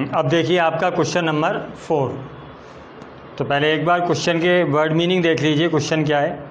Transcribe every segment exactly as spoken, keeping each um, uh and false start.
अब देखिए आपका क्वेश्चन नंबर फोर। तो पहले एक बार क्वेश्चन के वर्ड मीनिंग देख लीजिए। क्वेश्चन क्या है?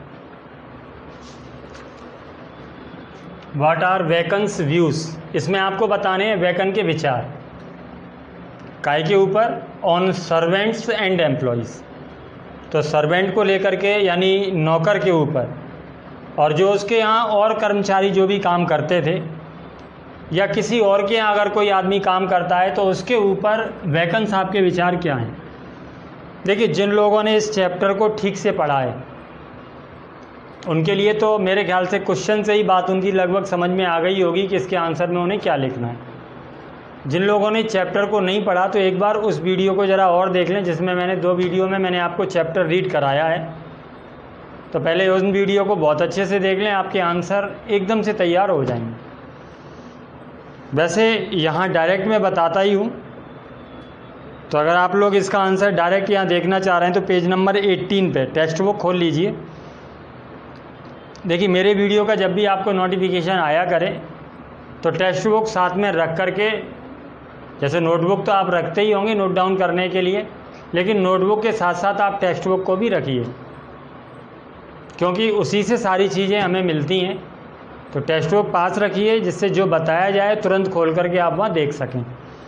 What are Bacon's views. इसमें आपको बताने हैं वैकन के विचार काय के ऊपर, ऑन सर्वेंट्स एंड एम्प्लॉयज़। तो सर्वेंट को लेकर के यानी नौकर के ऊपर, और जो उसके यहाँ और कर्मचारी जो भी काम करते थे या किसी और के यहाँ अगर कोई आदमी काम करता है तो उसके ऊपर वैकन्स आपके विचार क्या हैं। देखिए, जिन लोगों ने इस चैप्टर को ठीक से पढ़ा है उनके लिए तो मेरे ख्याल से क्वेश्चन से ही बात उनकी लगभग समझ में आ गई होगी कि इसके आंसर में उन्हें क्या लिखना है। जिन लोगों ने चैप्टर को नहीं पढ़ा तो एक बार उस वीडियो को ज़रा और देख लें, जिसमें मैंने दो वीडियो में मैंने आपको चैप्टर रीड कराया है। तो पहले उस वीडियो को बहुत अच्छे से देख लें, आपके आंसर एकदम से तैयार हो जाएंगे। वैसे यहाँ डायरेक्ट मैं बताता ही हूँ, तो अगर आप लोग इसका आंसर डायरेक्ट यहाँ देखना चाह रहे हैं तो पेज नंबर अठारह पे टेक्स्ट बुक खोल लीजिए। देखिए, मेरे वीडियो का जब भी आपको नोटिफिकेशन आया करे तो टेक्स्ट बुक साथ में रख करके, जैसे नोटबुक तो आप रखते ही होंगे नोट डाउन करने के लिए, लेकिन नोटबुक के साथ साथ आप टेक्स्ट बुक को भी रखिए, क्योंकि उसी से सारी चीज़ें हमें मिलती हैं। तो टेक्स्ट बुक पास रखिए, जिससे जो बताया जाए तुरंत खोल करके आप वहाँ देख सकें।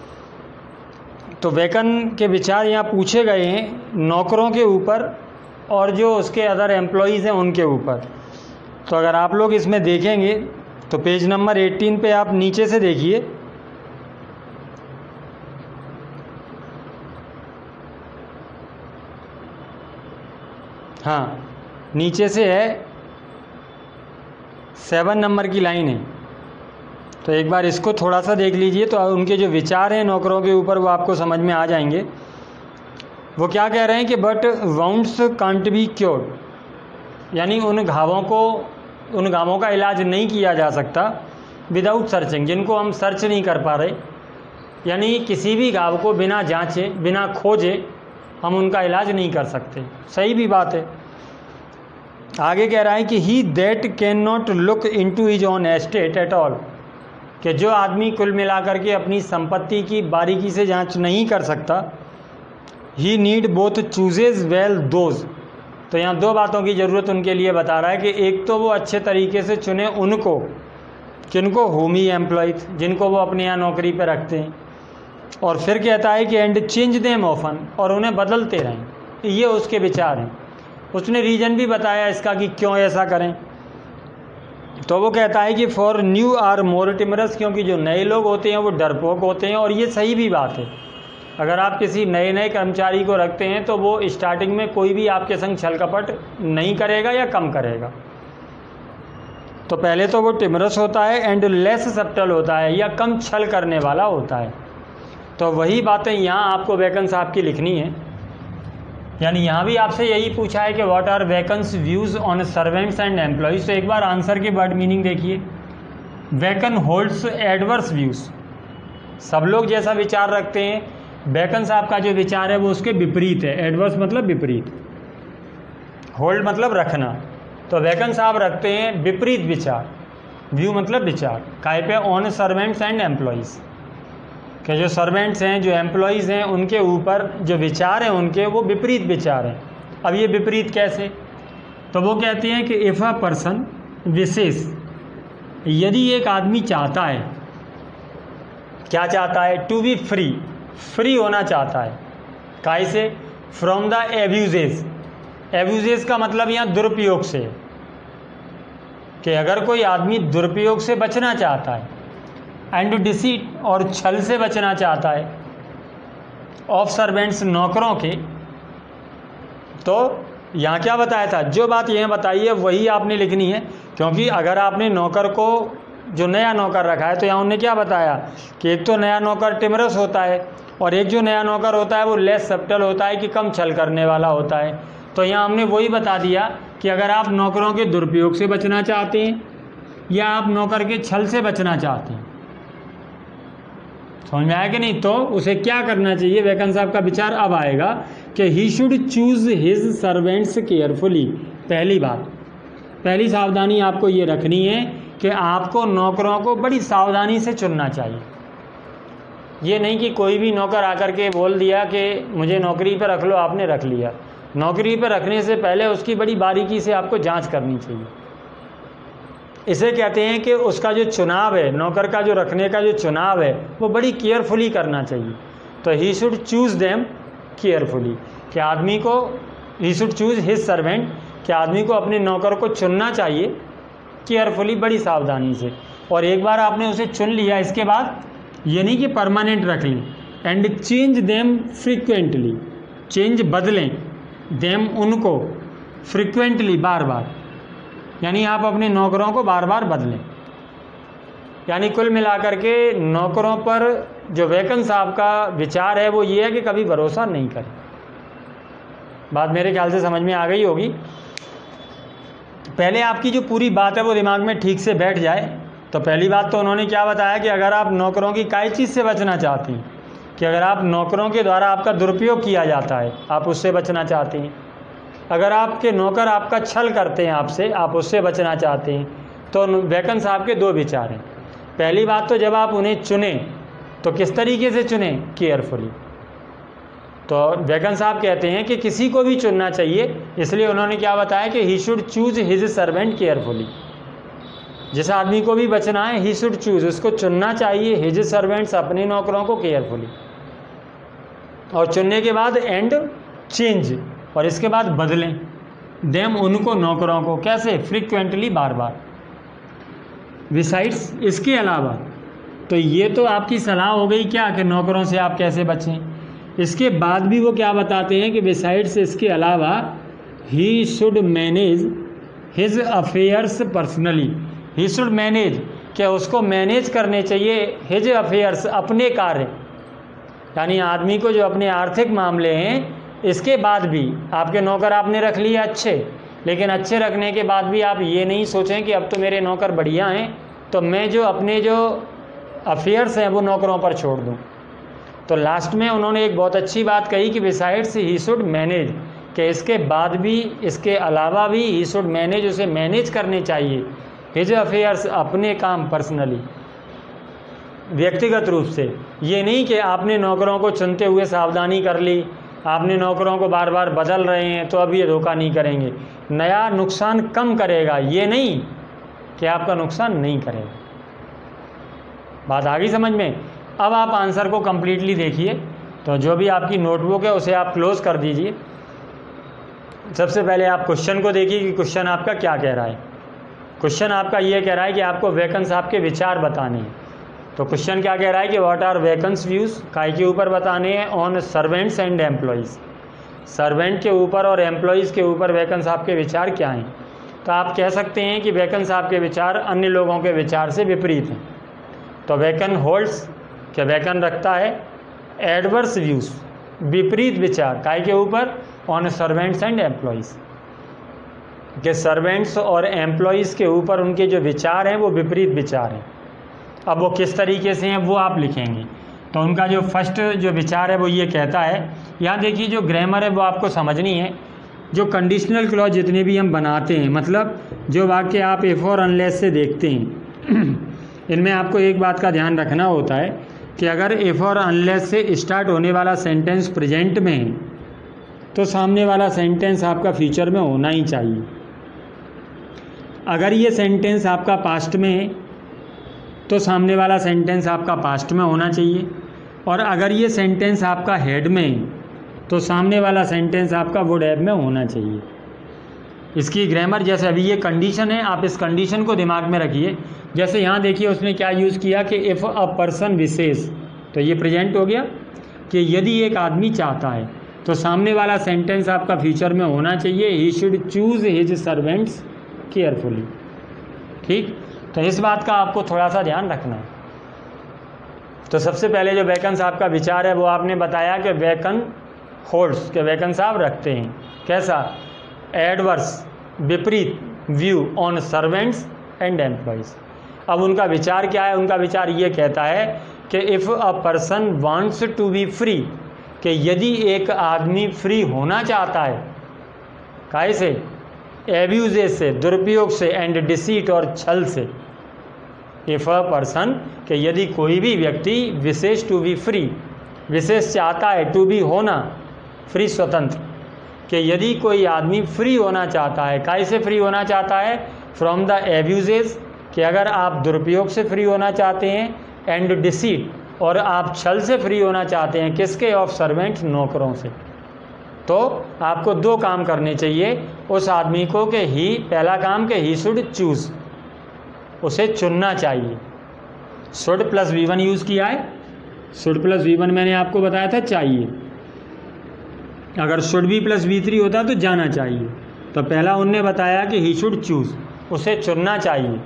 तो वैकन के विचार यहाँ पूछे गए हैं नौकरों के ऊपर और जो उसके अदर एम्प्लॉयज़ हैं उनके ऊपर। तो अगर आप लोग इसमें देखेंगे तो पेज नंबर अठारह पे आप नीचे से देखिए, हाँ नीचे से है सेवन नंबर की लाइन है। तो एक बार इसको थोड़ा सा देख लीजिए, तो उनके जो विचार हैं नौकरों के ऊपर वो आपको समझ में आ जाएंगे। वो क्या कह रहे हैं कि but wounds can't be cured, यानी उन घावों को उन घावों का इलाज नहीं किया जा सकता विदाउट सर्चिंग, जिनको हम सर्च नहीं कर पा रहे, यानी किसी भी घाव को बिना जांचे बिना खोजे हम उनका इलाज नहीं कर सकते। सही भी बात है। आगे कह रहा है कि he that can not look into his own estate at all, कि जो आदमी कुल मिलाकर के अपनी संपत्ति की बारीकी से जांच नहीं कर सकता, he need both chooses well those. तो यहाँ दो बातों की ज़रूरत उनके लिए बता रहा है कि एक तो वो अच्छे तरीके से चुने उनको, किनको, होम ही एम्प्लॉयज, जिनको वो अपने यहाँ नौकरी पर रखते हैं, और फिर कहता है कि एंड चेंज देम ऑफन, और उन्हें बदलते रहें। ये उसके विचार हैं। उसने रीज़न भी बताया इसका कि क्यों ऐसा करें। तो वो कहता है कि for new are more timorous, क्योंकि जो नए लोग होते हैं वो डरपोक होते हैं, और ये सही भी बात है। अगर आप किसी नए नए कर्मचारी को रखते हैं तो वो स्टार्टिंग में कोई भी आपके संग छल कपट नहीं करेगा या कम करेगा। तो पहले तो वो टिमरस होता है, एंड लेस सब्टल होता है, या कम छल करने वाला होता है। तो वही बातें यहाँ आपको वैकन साहब की लिखनी है। यानी यहाँ भी आपसे यही पूछा है कि what are Bacon's views on servants and employees. तो एक बार आंसर के वर्ड मीनिंग देखिए। वैकन होल्ड्स एडवर्स व्यूज़, सब लोग जैसा विचार रखते हैं, वैकन साहब का जो विचार है वो उसके विपरीत है। एडवर्स मतलब विपरीत, होल्ड मतलब रखना। तो वैकन साहब रखते हैं विपरीत विचार, व्यू मतलब विचार, काय पे, ऑन सर्वेंट्स एंड एम्प्लॉयज़, कि जो सर्वेंट्स हैं, जो एम्प्लॉयज़ हैं, उनके ऊपर जो विचार हैं उनके वो विपरीत विचार हैं। अब ये विपरीत कैसे? तो वो कहते हैं कि इफ़ अ पर्सन, विशेष, यदि एक आदमी चाहता है, क्या चाहता है? टू बी फ्री, फ्री होना चाहता है। काय से? From the abuses. एब्यूजेस का मतलब यहाँ दुरुपयोग से, कि अगर कोई आदमी दुरुपयोग से बचना चाहता है, एंड डिसीट, और छल से बचना चाहता है, ऑफ सर्वेंट्स, नौकरों के। तो यहाँ क्या बताया था? जो बात यह बताई है वही आपने लिखनी है, क्योंकि अगर आपने नौकर को, जो नया नौकर रखा है, तो यहाँ उन्होंने क्या बताया कि एक तो नया नौकर टिमरस होता है, और एक जो नया नौकर होता है वो लेस सब्टल होता है, कि कम छल करने वाला होता है। तो यहाँ हमने वही बता दिया कि अगर आप नौकरों के दुरुपयोग से बचना चाहते हैं या आप नौकर के छल से बचना चाहते हैं, समझ में आया कि नहीं? तो उसे क्या करना चाहिए? वैकन साहब का विचार अब आएगा कि he should choose his servants carefully. पहली बात, पहली सावधानी आपको ये रखनी है कि आपको नौकरों को बड़ी सावधानी से चुनना चाहिए। ये नहीं कि कोई भी नौकर आकर के बोल दिया कि मुझे नौकरी पर रख लो, आपने रख लिया। नौकरी पर रखने से पहले उसकी बड़ी बारीकी से आपको जांच करनी चाहिए। इसे कहते हैं कि उसका जो चुनाव है, नौकर का जो रखने का जो चुनाव है, वो बड़ी केयरफुली करना चाहिए। तो he should choose them carefully, कि आदमी को he should choose his servant, कि आदमी को अपने नौकर को चुनना चाहिए केयरफुली, बड़ी सावधानी से। और एक बार आपने उसे चुन लिया, इसके बाद ये नहीं कि परमानेंट रख लें। And change them frequently, change बदलें, देम उनको, फ्रिक्वेंटली बार बार, यानी आप अपने नौकरों को बार बार बदलें। यानी कुल मिलाकर के नौकरों पर जो वेकन साहब का विचार है वो ये है कि कभी भरोसा नहीं करें। बात मेरे ख्याल से समझ में आ गई होगी। पहले आपकी जो पूरी बात है वो दिमाग में ठीक से बैठ जाए। तो पहली बात तो उन्होंने क्या बताया कि अगर आप नौकरों की काई चीज़ से बचना चाहती हैं, कि अगर आप नौकरों के द्वारा आपका दुरुपयोग किया जाता है, आप उससे बचना चाहती हैं। अगर आपके नौकर आपका छल करते हैं आपसे, आप उससे बचना चाहते हैं। तो वेकन साहब के दो विचार हैं। पहली बात तो जब आप उन्हें चुनें तो किस तरीके से चुनें, केयरफुली। तो वेकन साहब कहते हैं कि किसी को भी चुनना चाहिए, इसलिए उन्होंने क्या बताया कि he should choose his servant carefully. जिस आदमी को भी बचना है, ही शुड चूज़, उसको चुनना चाहिए हिज सर्वेंट्स, अपने नौकरों को केयरफुली। और चुनने के बाद एंड चेंज, और इसके बाद बदलें, देम उनको, नौकरों को, कैसे, फ्रिक्वेंटली, बार बार। बिसाइड्स, इसके अलावा, तो ये तो आपकी सलाह हो गई क्या कि नौकरों से आप कैसे बचें। इसके बाद भी वो क्या बताते हैं कि बिसाइड्स, इसके अलावा, he should manage his affairs personally. He should manage, क्या उसको मैनेज करने चाहिए हिज अफेयर्स, अपने कार्य। यानी आदमी को जो अपने आर्थिक मामले हैं, इसके बाद भी आपके नौकर आपने रख लिए अच्छे, लेकिन अच्छे रखने के बाद भी आप ये नहीं सोचें कि अब तो मेरे नौकर बढ़िया हैं, तो मैं जो अपने जो अफेयर्स हैं वो नौकरों पर छोड़ दूं। तो लास्ट में उन्होंने एक बहुत अच्छी बात कही कि बिसाइड्स ही शुड मैनेज, कि इसके बाद भी, इसके अलावा भी ही शुड मैनेज, उसे मैनेज करने चाहिए हिज अफेयर्स, अपने काम पर्सनली, व्यक्तिगत रूप से। ये नहीं कि आपने नौकरों को चुनते हुए सावधानी कर ली, आपने नौकरों को बार बार बदल रहे हैं तो अब ये धोखा नहीं करेंगे, नया नुकसान कम करेगा, ये नहीं कि आपका नुकसान नहीं करेगा। बात आ गई समझ में। अब आप आंसर को कम्प्लीटली देखिए। तो जो भी आपकी नोटबुक है उसे आप क्लोज़ कर दीजिए। सबसे पहले आप क्वेश्चन को देखिए कि क्वेश्चन आपका क्या कह रहा है। क्वेश्चन आपका ये कह रहा है कि आपको वेकन साहब के विचार बताने हैं। तो क्वेश्चन क्या कह रहा है कि व्हाट आर वेकन्स व्यूज़, काय के ऊपर बताने हैं, on servants and employees, servant के ऊपर और एम्प्लॉयज़ के ऊपर वेकन साहब के विचार क्या हैं। तो आप कह सकते हैं कि वेकन साहब के विचार अन्य लोगों के विचार से विपरीत हैं। तो वेकन होल्ड्स, क्या वेकन रखता है, एडवर्स व्यूज़, विपरीत विचार, काय के ऊपर, ऑन सर्वेंट्स एंड एम्प्लॉयज़, के सर्वेंट्स और एम्प्लॉयज़ के ऊपर उनके जो विचार हैं वो विपरीत विचार हैं। अब वो किस तरीके से हैं वो आप लिखेंगे। तो उनका जो फर्स्ट जो विचार है वो ये कहता है, यहाँ देखिए जो ग्रामर है वो आपको समझनी है। जो कंडीशनल क्लॉज जितने भी हम बनाते हैं, मतलब जो वाक्य आप इफ और अनलेस से देखते हैं, इनमें आपको एक बात का ध्यान रखना होता है कि अगर इफ और अनलेस से स्टार्ट होने वाला सेंटेंस प्रेजेंट में है तो सामने वाला सेंटेंस आपका फ्यूचर में होना ही चाहिए। अगर ये सेंटेंस आपका पास्ट में है तो सामने वाला सेंटेंस आपका पास्ट में होना चाहिए, और अगर ये सेंटेंस आपका हेड में है तो सामने वाला सेंटेंस आपका वुड हैव में होना चाहिए। इसकी ग्रामर, जैसे अभी ये कंडीशन है, आप इस कंडीशन को दिमाग में रखिए। जैसे यहाँ देखिए उसने क्या यूज़ किया कि इफ़ अ पर्सन विशेष, तो ये प्रेजेंट हो गया कि यदि एक आदमी चाहता है, तो सामने वाला सेंटेंस आपका फ्यूचर में होना चाहिए, he should choose his servants carefully. ठीक, तो इस बात का आपको थोड़ा सा ध्यान रखना है। तो सबसे पहले जो वेकन साहब का विचार है वो आपने बताया कि वेकन होल्ड्स, के वेकन साहब रखते हैं कैसा, एडवर्स, विपरीत view on servants and employees. अब उनका विचार क्या है, उनका विचार ये कहता है कि if a person wants to be free, कि यदि एक आदमी फ्री होना चाहता है, काहे से, एब्यूजेस से, दुरुपयोग से, एंड डिसीट और छल से। इफ़ अ पर्सन, कि यदि कोई भी व्यक्ति विशेष टू बी फ्री, विशेष चाहता है टू बी होना, फ्री स्वतंत्र, कि यदि कोई आदमी फ्री होना चाहता है, काहे से फ्री होना चाहता है? फ्रॉम द एब्यूजेस, कि अगर आप दुरुपयोग से फ्री होना चाहते हैं, एंड डिसीट, और आप छल से फ्री होना चाहते हैं, किसके? ऑफ सर्वेंट, नौकरों से। तो आपको दो काम करने चाहिए उस आदमी को कि ही, पहला काम कि ही शुड चूज़, उसे चुनना चाहिए। Should plus V one use किया है, शुड प्लस वी वन मैंने आपको बताया था चाहिए, अगर should be plus V three होता तो जाना चाहिए। तो पहला उनने बताया कि ही शुड चूज़, उसे चुनना चाहिए।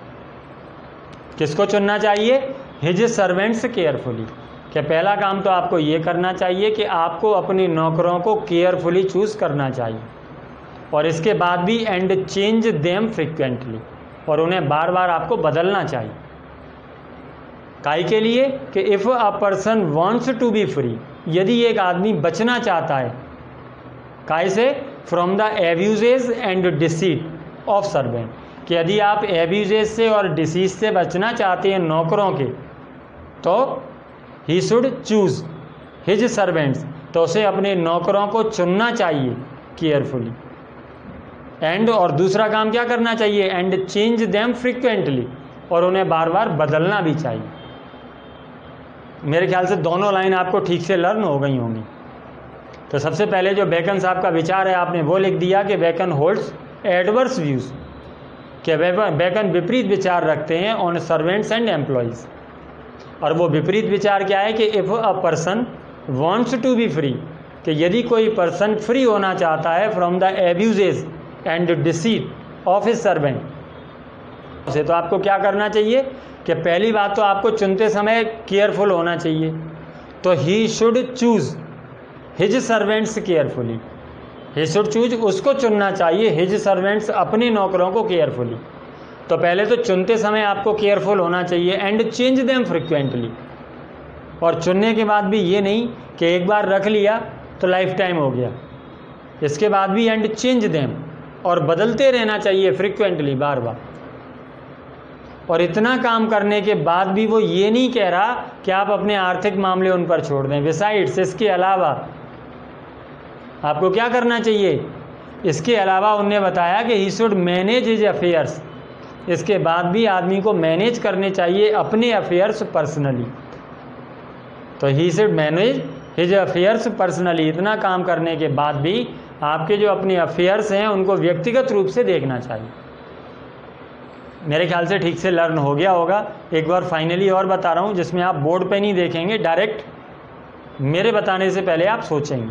किसको चुनना चाहिए? हिज सर्वेंट्स केयरफुली, कि पहला काम तो आपको ये करना चाहिए कि आपको अपने नौकरों को केयरफुली चूज़ करना चाहिए, और इसके बाद भी एंड चेंज देम फ्रिक्वेंटली, और उन्हें बार बार आपको बदलना चाहिए। काहे के लिए? कि if a person wants to be free, यदि एक आदमी बचना चाहता है, काहे से? From the abuses and deceit of servant, कि यदि आप एब्यूजेस से और डिसीट से बचना चाहते हैं नौकरों के, तो he should choose his servants, तो उसे अपने नौकरों को चुनना चाहिए केयरफुली। एंड, और दूसरा काम क्या करना चाहिए? एंड चेंज देम फ्रिक्वेंटली, और उन्हें बार बार बदलना भी चाहिए। मेरे ख्याल से दोनों लाइन आपको ठीक से लर्न हो गई होंगी। तो सबसे पहले जो बेकन साहब का विचार है, आपने वो लिख दिया कि बेकन होल्ड्स एडवर्स व्यूज़, कि बेकन विपरीत विचार रखते हैं ऑन सर्वेंट्स एंड एम्प्लॉयज़। और वो विपरीत विचार क्या है? कि if a person wants to be free, कि यदि कोई पर्सन फ्री होना चाहता है from the abuses and deceit of his servant, उसे तो आपको क्या करना चाहिए? कि पहली बात तो आपको चुनते समय केयरफुल होना चाहिए, तो he should choose his servants carefully, he should choose, उसको चुनना चाहिए, हिज सर्वेंट्स, अपने नौकरों को केयरफुली। तो पहले तो चुनते समय आपको केयरफुल होना चाहिए, एंड चेंज देम फ्रिक्वेंटली, और चुनने के बाद भी ये नहीं कि एक बार रख लिया तो लाइफ टाइम हो गया, इसके बाद भी एंड चेंज देम, और बदलते रहना चाहिए फ्रिक्वेंटली, बार बार। और इतना काम करने के बाद भी वो ये नहीं कह रहा कि आप अपने आर्थिक मामले उन पर छोड़ दें। बिसाइड्स, इसके अलावा आपको क्या करना चाहिए? इसके अलावा उन्होंने बताया कि he should manage his affairs, इसके बाद भी आदमी को मैनेज करने चाहिए अपने अफेयर्स पर्सनली। तो he should manage his affairs personally, इतना काम करने के बाद भी आपके जो अपने अफेयर्स हैं उनको व्यक्तिगत रूप से देखना चाहिए। मेरे ख्याल से ठीक से लर्न हो गया होगा। एक बार फाइनली और बता रहा हूँ, जिसमें आप बोर्ड पे नहीं देखेंगे, डायरेक्ट मेरे बताने से पहले आप सोचेंगे।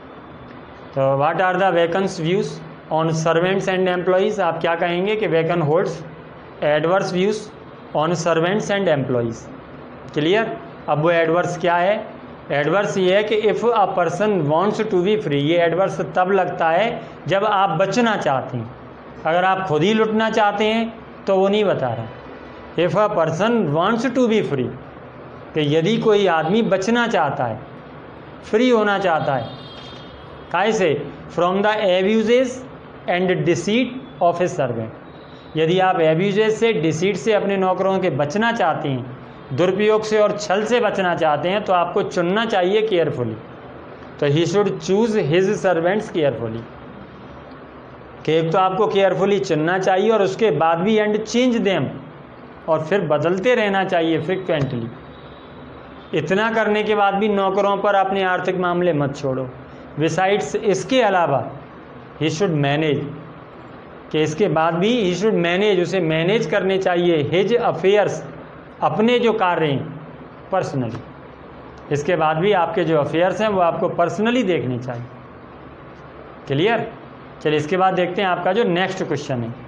तो what are the Bacon's views on servants and employees? आप क्या कहेंगे? कि Bacon holds adverse views on servants and employees. Clear? अब वो एडवर्स क्या है? एडवर्स ये है कि if a person wants to be free, ये एडवर्स तब लगता है जब आप बचना चाहते हैं। अगर आप खुद ही लुटना चाहते हैं तो वो नहीं बता रहा। If a person wants to be free, कि यदि कोई आदमी बचना चाहता है, फ्री होना चाहता है, काहे से? From the abuses and deceit of his servant. यदि आप एब्यूजेस से, डिसीट से अपने नौकरों के बचना चाहते हैं, दुरुपयोग से और छल से बचना चाहते हैं, तो आपको चुनना चाहिए केयरफुली। तो he should choose his servants carefully, कि एक तो आपको केयरफुली चुनना चाहिए और उसके बाद भी एंड चेंज देम, और फिर बदलते रहना चाहिए फ्रिक्वेंटली। इतना करने के बाद भी नौकरों पर अपने आर्थिक मामले मत छोड़ो। बिसाइड्स, इसके अलावा ही शुड मैनेज, कि इसके बाद भी ही शुड मैनेज, उसे मैनेज करने चाहिए हिज अफेयर्स, अपने जो कार्य हैं पर्सनली। इसके बाद भी आपके जो अफेयर्स हैं वो आपको पर्सनली देखने चाहिए। क्लियर? चलिए इसके बाद देखते हैं आपका जो नेक्स्ट क्वेश्चन है।